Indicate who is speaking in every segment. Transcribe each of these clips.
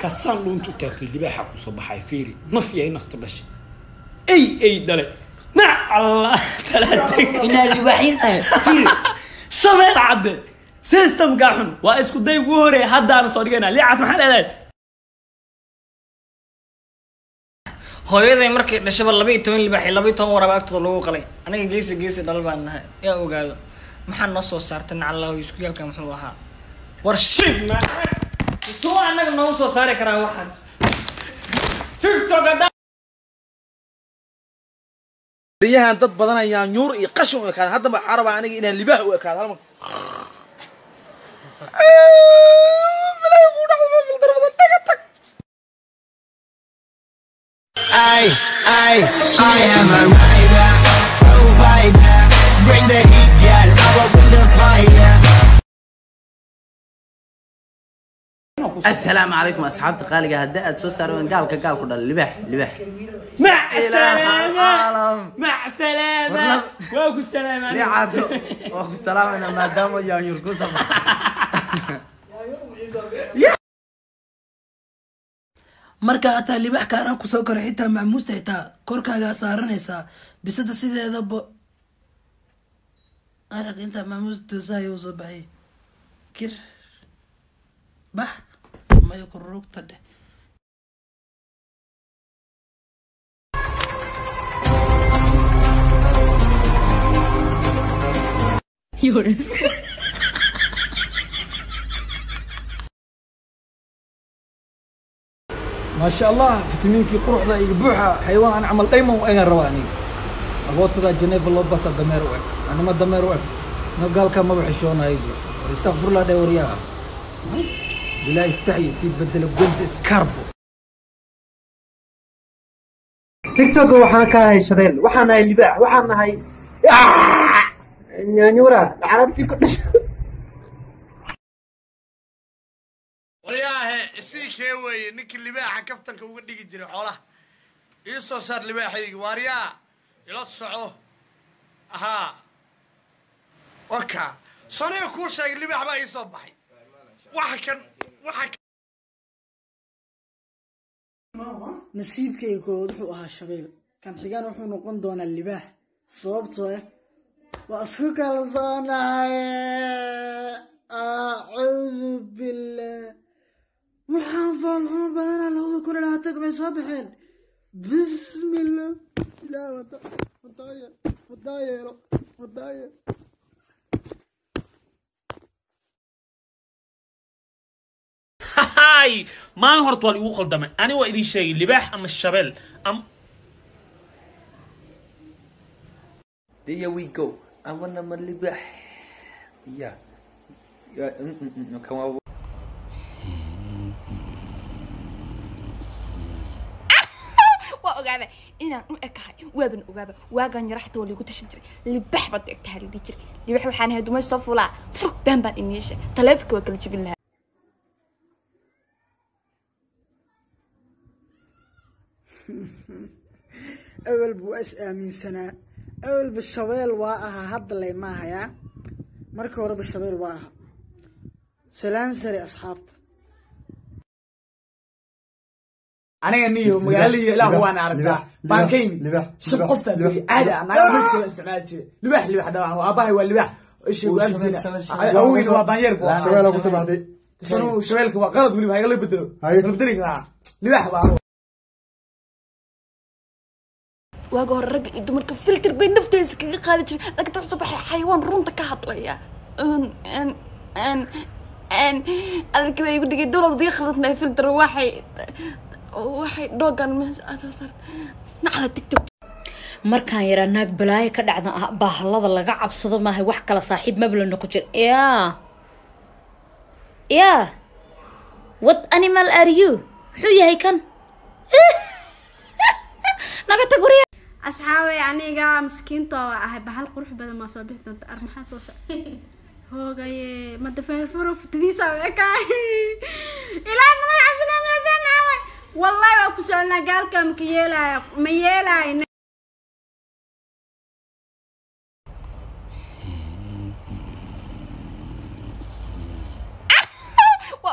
Speaker 1: markaasaan dhuuntu taagtay libaaxa ku soo baxay fiiri naf iyo nafta dhashay ay dhalay nac allah talaatay
Speaker 2: inaa libaaxin fiiri
Speaker 1: shabeel cadde system gaaxun waa isku day ugu hore haddaana soo dhigayna liicad maxaa leedahay
Speaker 2: hooyaday markay dhashaba 12 libaax 12 waraba agtooda lagu qalay aniga geesi dhal baan nahay yaa ogaado maxaa noo soo saartay nacallahu isku yaalka muxuu ahaa war shit ma soo anaga noo soo saari karaa waxan TikTok
Speaker 3: riyahan dad badan ayaa nyuur iyo qashin u ekaad hadda waxaan rabaa aniga inaan libaax u ekaado hal mar I am a rider, provider, bring the heat, girl, I will bring the fire. السلام عليكم أصحاب تقالي هدا أتسوسر قالك دل لباح
Speaker 1: مع السلامة مع السلامة واكو السلامة
Speaker 3: ليه عادو واكو السلامة أنا ما دام يا يرقص
Speaker 4: marka ataa libax kaaraan ku soo karo xitaa macmuusta xitaa korkaaga saaranaysaa bisada sideedaba arag inta macmuusta toosahay u soo baxay kir bax mayo ku rugta dheh
Speaker 5: ما شاء الله فيتامين كي قروح ذا يبوحها حيوان أنا عمل دايما وأنا رواني أبوت ذا جنيف الله بس الدمير وك أنا ما الدمير وك نقال كم ما بحشون هيجي استغفر الله دوريها بلا يستحي تبدل بجلد اسكاربو
Speaker 6: تيك توك وحنا كاي شباب وحنا اللي باع وحنا هاي نيورا عرفتي كل
Speaker 7: ورياه سيكي وي نك اللباحة كفتنك وقدي يجري حوله يسو صار لباحي ورياه يلصعوه اها وكا صنيع كل شيء اللباح بقى يصبحي وحكن
Speaker 8: nasiibkaygu wuxuu ahaa shabeel kan xigaan wuxuu noqon doonaa libaax sababtoo ah waa isku kalsoonahay acuudu billah waxaan foolxumo badanaa 2020 bay soo baxeen bismillah ilaa wadaayelo
Speaker 1: هاي ما نهرت والي وقل دم أنا وإذا شيء لباح أم الشبل أم
Speaker 3: There we go I wanna my libaax yeah come on
Speaker 9: وأجابة إن أكهاي وابن أجابة واجن يرحت واللي قلت شجري لباح بدك تهلي ديجري لباح وحنا هدوم الصفولا دم بان إنيشة تلافك وكل شيء بالله
Speaker 8: أول بوأس آمين سنة أول بالشوال واقها هاد اللي معها يا مركو ورا بالشوال واقها سلام سري أصحابت
Speaker 5: أنا نيو مقالي لا هو أنا عرفته بانكين سقفة بي عادة أنا مشكلة استعمال شيء لباح ده وأباي واللباح إيش يقول فينا هو يسوى بانير
Speaker 6: شوال أقول تبعتي
Speaker 5: شنو شوالك وغلط مني هاي اللي بدله بدلك معه لباح بقى
Speaker 9: واجه الرجل يدمر كفلتر بين نفتيس كي قالت لك تصبح حيوان رونت كهطليا ان أذكر يقول لك الدولار دي خلطنا فلتر واحد دوغان صارت على تيك توك
Speaker 10: markaan yara naag balaayo ka dhacda bahalada laga cabsado maahay wax kala saaxiib mablana ku jir yeah what animal are you wuxuu yahay kan naga taguriya
Speaker 11: asxaabi aniga miskiinta ah bahal qurux badan ma soo bixin doonta armaxa soo hoogaye ma dafay furuf tidiisa wakaay ilaa ma cabsana ma samaaway wallahi waa ku socnaa gaalka ma yeelay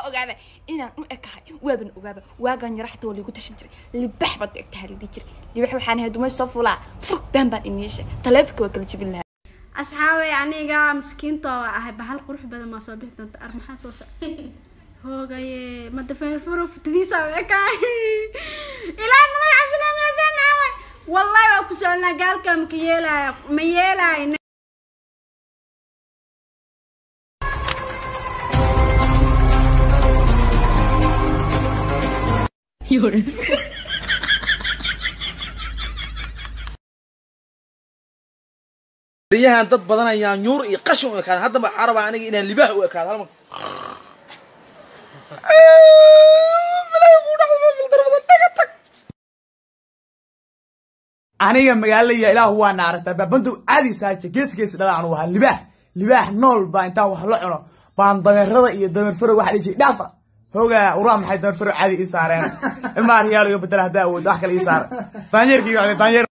Speaker 9: ogaada inaan u ekahay waaban ogaaba waagan yara xataa waa liigu tashan jiray libax baad egtahay lidhi jiray libax waxaan ahay dumay soo fulaa baan baan iniisha taleefanka waa kala jebin lahaa
Speaker 11: asxaabi aniga miskiinta waa ahay bahal qurux badan ma soo bixi doonta armaxaa soo hoogaye ma dafeefuro futadiisa ekaay ilaa malay cabdinaa miyaasaan maaway wallahi waa ku soconaa gaalka ma yeelaayo
Speaker 5: riyahan dad badan ayaa nyuur iyo qashin u ekaada haddaba caraba aniga inaan libaax u ekaado halma
Speaker 12: aniga magaalada ilaahu waa naarata babandu caadi saarje gees dhala anu waa libaax nool baa inta wax la cuno baan dameerada iyo dameer faro waxa dhigi dhaafa hooga uraa maxay dameer faro caadi ii saareen ilma riyaal iyo bedel hadaa awood wax kale ii saar daanyeerkii